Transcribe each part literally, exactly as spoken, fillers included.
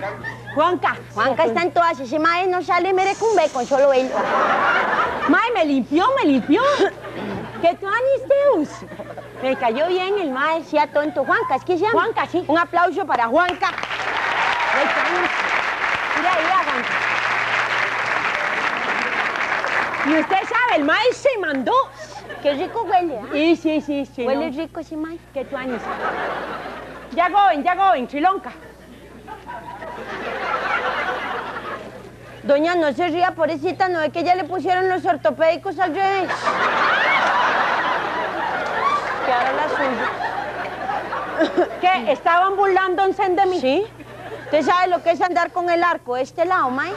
Juanca. Juanca está en todas. Ese mae no sale merecumbe con solo él. Mae, me limpió, me limpió. ¿Qué tú Deus? Me cayó bien el mae, sea tonto. Juanca, ¿es que se llama? Juanca, sí. Un aplauso para Juanca. Mira ahí a Juanca. Y usted sabe, el mae se mandó. Qué rico huele, ¿ah? ¿eh? Sí, sí, sí, sí. Huele no. rico ese mae. ¿Qué tú años? Ya goen, ya goen, Chilonca. Doña, no se ría, pobrecita, no es que ya le pusieron los ortopédicos al revés. Que ahora la suya. ¿Qué? ¿Estaban burlándose de mí? Sí. ¿Usted sabe lo que es andar con el arco de este lado, mae?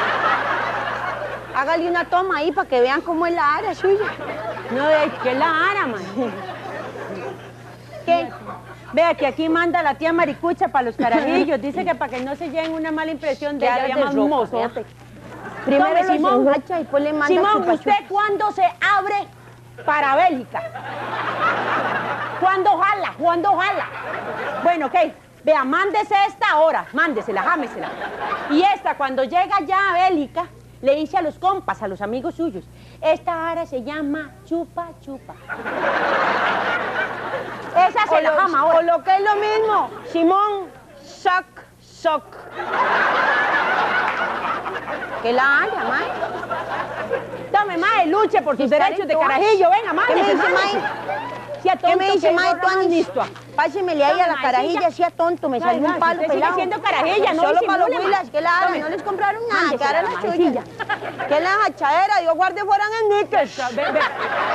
Hágale una toma ahí para que vean cómo es la ara suya. No, es que es la ara, mae. ¿Qué? Vea que aquí manda la tía Maricucha para los carajillos. Dice que para que no se lleven una mala impresión de ella, llaman mozote. Primero Tome, los Simón. engancha y después le manda Simón, chupa ¿usted chupa. cuándo se abre para Bélica? ¿Cuándo jala? ¿Cuándo jala? Bueno, ok. Vea, mándese esta ahora. Mándesela, jámesela. Y esta, cuando llega ya a Bélica, le dice a los compas, a los amigos suyos, esta ara se llama chupa chupa. Esa se O la lo, jama ahora. o lo que es lo mismo, Simón, soc, soc. ¿Qué la haya, mae? Tome, mae, luche por sus derechos de carajillo. Venga, ¿Qué me mándese, dice, mándese. mae? Sea tonto, ¿Qué me dice, que mae, borra tú más Anis? listo. Pásemele ahí a la Toma, carajilla, maecilla. sea tonto, me No, salió no, un palo usted sigue pelado. siendo carajilla, no Solo para los disimule, huilas, mae. que la haga, Tome. no les compraron nada, que Mándesela, ahora la suya. maecilla. Que la hachadera, Dios guarde fueran en níqueles. Ve, ve.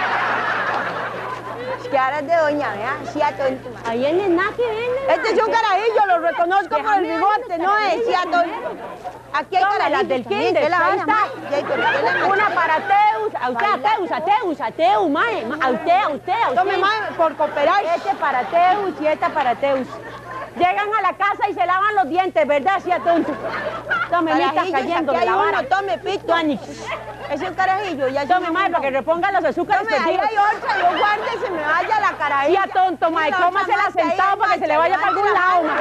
Que ahora es de doña, vea, sea tonto, mae. Ahí él es nada que vende. Este es un carajillo, lo reconozco por el Déjame bigote, ver no los es, sea carajillos tonto. Aquí hay Tome, las carajillos del también, kinder, ¿qué la ahí haga, está. mae? Ya, pero ¿qué la Una hacha? para Teus, a usted, a Teus, a Teus, a Teus, mae, ma- a usted, a usted, a usted. Tome, mae, por cooperar. Este para Teus y esta para Teus. Llegan a la casa y se lavan los dientes, ¿verdad? Sí, a tonto. Tome, me está Carajillos, cayendo aquí de la hay vara. uno, tome, pito. Es un carajillo, ya Tome, mae, para que reponga los azúcares Tome, ahí perdidos. hay otra, Dios guarde, se me vaya la Sí, carajilla. a tonto, mae, cómasela sentado para que se le vaya para algún lado, mae.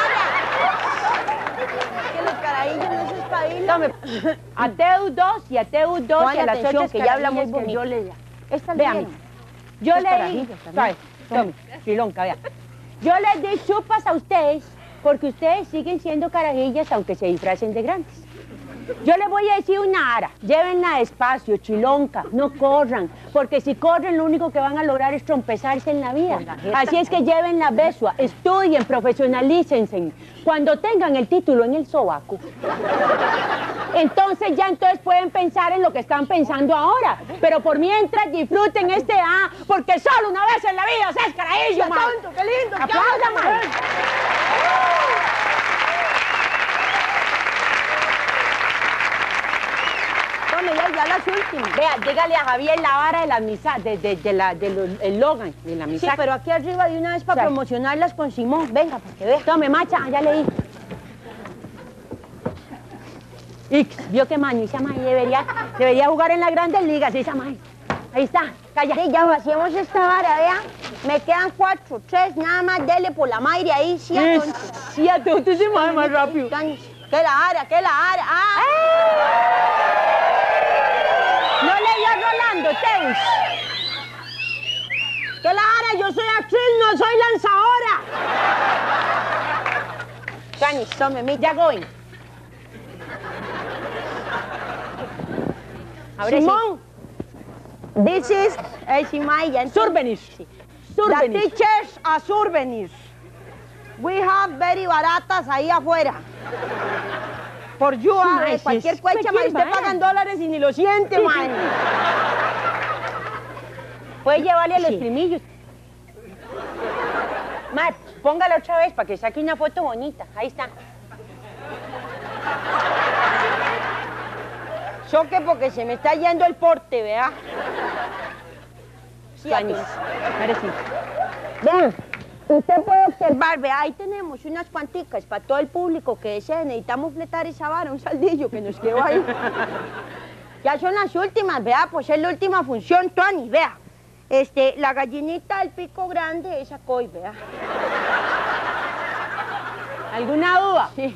Que los carajillos no se espabilan. Tome, a Teus dos y a Teus dos y a las atención, ocho que ya habla muy carajillas que yo bonito. le... Esta Vean, yo Estos leí, carajillos también. ¿sabes? Tome, Chilonca, vea. Yo les di chupas a ustedes porque ustedes siguen siendo carajillas aunque se disfracen de grandes. Yo les voy a decir una ara, llévenla despacio, Chilonca, no corran, porque si corren lo único que van a lograr es trompezarse en la vida. Así es que llévenla besua, estudien, profesionalícense. Cuando tengan el título en el sobaco, entonces ya entonces pueden pensar en lo que están pensando ahora. Pero por mientras disfruten este A, porque solo una vez en la vida se es carajillo, man. tonto, qué lindo. qué Aplauda, lindo. man. Tome, ya, ya las últimas. Vea, dígale a Javier la vara de la misa, de, de, de la, del eslogan de la Sí, misa. pero aquí arriba de una vez para Sí. promocionarlas con Simón. Venga, para que vea. Tome, macha, ya leí. Ix, vio que maño, esa maíz debería, debería jugar en las grandes ligas, esa maíz. Ahí está, calla. Sí, ya vaciamos esta vara, vea. Me quedan cuatro, tres, nada más, dele por la madre ahí, sí a tonto. Sí, a tonto ese maíz más rápido. Que la ara, que la ara. ¡Ah! ¿No le dio a Rolando, Teus? Que la ara, yo soy actriz, no soy lanzadora. Canis, tome, mi. Ya going. Ahora Simón, this is, eh, Simay, ya entiendo. Surbenish. The Surbenish. teachers are souvenirs. We have very baratas ahí afuera. Por you, ah, Mae, eh, sí, cualquier es cuecha, cualquier mae, usted vara. paga en dólares y ni lo siente, mae. Puede llevarle a los Sí. primillos. Mar, póngala otra vez para que saque una foto bonita. Ahí está. Choque porque se me está yendo el porte, vea. Sí, Años. atención. Ahora sí. Vean, usted puede observar, vea, ahí tenemos unas cuanticas para todo el público que desee. Necesitamos fletar esa vara, un saldillo que nos quedó ahí. Ya son las últimas, vea, pues es la última función, Tony, vea. Este, la gallinita del pico grande, esa coi, vea. ¿Alguna duda? Sí.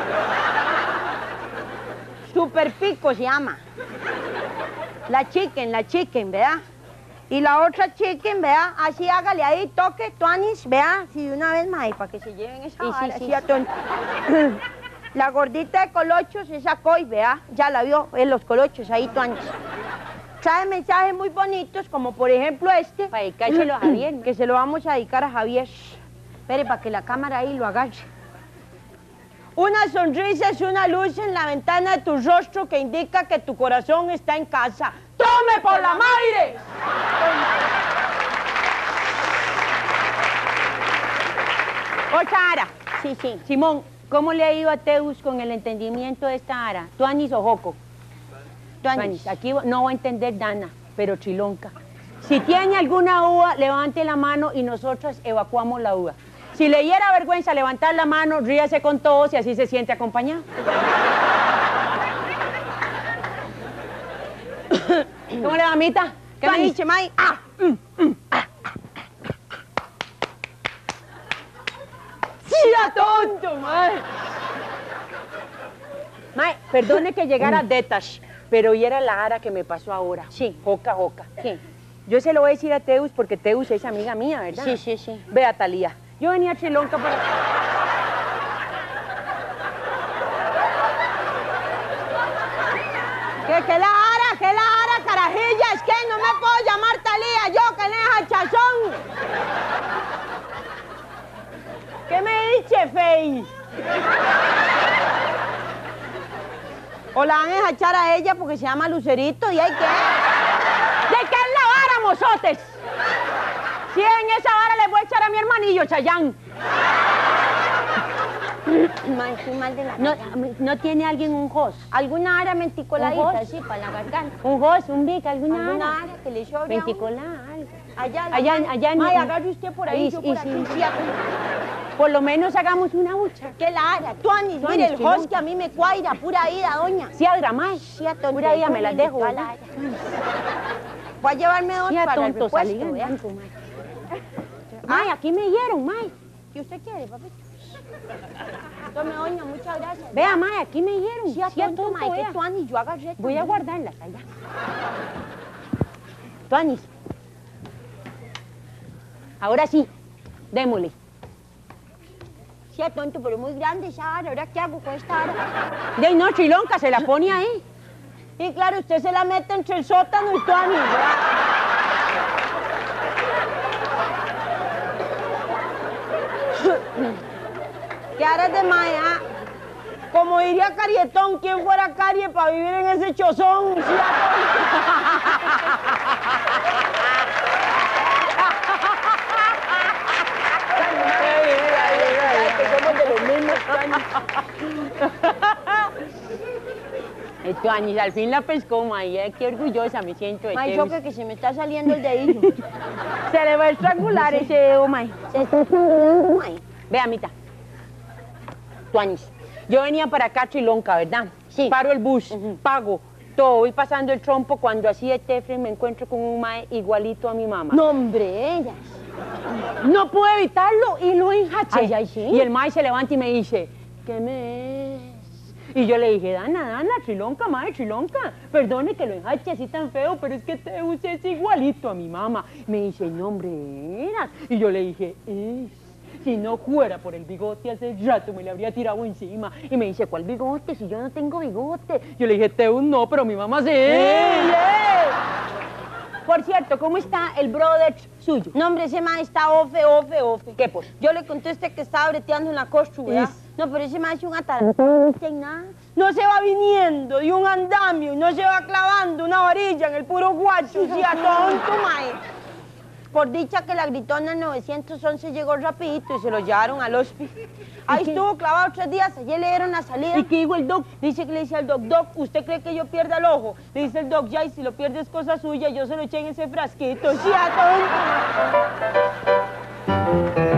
Super Pico se llama. La chicken, la chicken, ¿verdad? Y la otra chicken, ¿verdad? Así hágale ahí, toque, tuanis, ¿verdad? Sí, de una vez más, para que se lleven esa Sí, vara, sí, así sí. a ton- La gordita de colochos se sacó y, ¿verdad? Ya la vio, en los colochos, ahí, tuanis. Trae mensajes muy bonitos, como por ejemplo este. Para dedicárselo a Javier, ¿no? Que se lo vamos a dedicar a Javier. Espere, para que la cámara ahí lo agarre. Una sonrisa es una luz en la ventana de tu rostro que indica que tu corazón está en casa. ¡Tome por la madre! Otra ara. Sí, sí. Simón, ¿cómo le ha ido a Teus con el entendimiento de esta ara? ¿Tuanis o Joco? Tuanis. Aquí no va a entender Dana, pero Chilonca. Si tiene alguna uva, levante la mano y nosotros evacuamos la uva. Si le diera vergüenza levantar la mano, ríase con todos y así se siente acompañado. ¿Cómo le va, mamita? ¿Qué me Tuanis. dice, May? Ah, mm, mm, ah. ¡Sí, a tonto, mae! Mae, perdone que llegara Detash, pero y era la ara que me pasó ahora. Sí. Joca, joca. Sí. Yo se lo voy a decir a Teus porque Teus es amiga mía, ¿verdad? Sí, sí, sí. Vea, Talía, yo venía a Chilonca para... ¿Qué, qué la ara? ¿Qué la ara, carajilla? Es que no me puedo llamar Talía, yo que le deja chazón. ¿Qué me dice, Fey? O la van a echar a ella porque se llama Lucerito y hay que... ¿De qué es la vara, mozotes? Si en esa vara le voy a echar a mi hermanillo, Chayán. May, estoy mal de la ¿No, cara. ¿no tiene alguien un host? ¿Alguna ara ¿Un menticoladita, host? así, para la garganta? ¿Un host, un bic, alguna, ¿Alguna ara? ara que le sobre a uno? Venticolá, algo. Allá, la Allá, mano. allá en- May, agarre usted por ahí, ahí, yo y por sí. aquí. Sí, aquí. Por lo menos hagamos una bucha. ¿Qué la ara? Tuanis, Tuanis, mire el chilonca. host que a mí me cuaira, pura ida, doña. Sí, al gramay. Sí, a tonto. Pura vida me las dejo, Cala, ¿verdad? Voy a llevarme dos Sí, a para el tonto, repuesto, salí ¿vea? ganando, may. May, aquí me dieron, may. ¿Qué usted quiere, papito? Tome, doña, muchas gracias. Vea, may, aquí me dieron. Sí, a Sí, a tonto, tonto, may, que vea. tuanis, yo agarré. Voy a también. guardarlas allá. Tuanis. Ahora sí, démosle. Sí, a tonto, pero muy grande esa ara. ¿Ahora qué hago con esta ara? De ahí no, Chilonca, se la pone ahí. Y claro, usted se la mete entre el sótano y tuanis, ¿verdad? ¿Qué aras de maya? Como diría Carietón, ¿quién fuera Carie para vivir en ese chozón? Sí, a que somos de los mismos, Eh, Tuanis, al fin la pescó, may. eh, Qué orgullosa me siento de May, Teus. yo que se me está saliendo el dedillo. Se le va a estrangular ese dedo, may. Se está saliendo, May. Vea, Mita. Tuanis, yo venía para acá a Chilonca, ¿verdad? Sí. Paro el bus, Ujú. pago, todo. Voy pasando el trompo cuando así de Tefren me encuentro con un mae igualito a mi mamá. No, hombre, ellas. No pude evitarlo y lo enjaché. Ay, ay, sí. Y el mae se levanta y me dice, ¿qué me es? Y yo le dije, Dana, Dana, Chilonca, mae, Chilonca. Perdone que lo enjache así tan feo, pero es que Teus es igualito a mi mamá. Me dice, no, hombre, eras. Y yo le dije, es. Si no fuera por el bigote, hace rato me le habría tirado encima. Y me dice, ¿cuál bigote? Si yo no tengo bigote. Yo le dije, Teus no, pero mi mamá sí. ¡Ey, ey! Por cierto, ¿cómo está el brother suyo? No, hombre, ese man está ofe, ofe, ofe. ¿Qué, pues? Yo le conté a usted que estaba breteando en la costru, ¿verdad? Is. No, pero ese man es un atarantado, no tiene nada. No se va viniendo de un andamio y no se va clavando una varilla en el puro guacho, sí, a tonto, mae. Por dicha que la gritona nueve once llegó rapidito y se lo llevaron al hospital. Ahí qué? estuvo clavado tres días, ayer le dieron la salida. ¿Y qué dijo el doc? Dice que le dice al doc, doc, ¿usted cree que yo pierda el ojo? Le dice el doc, ya, y si lo pierde es cosa suya, yo se lo eché en ese frasquito, sí, a tonto.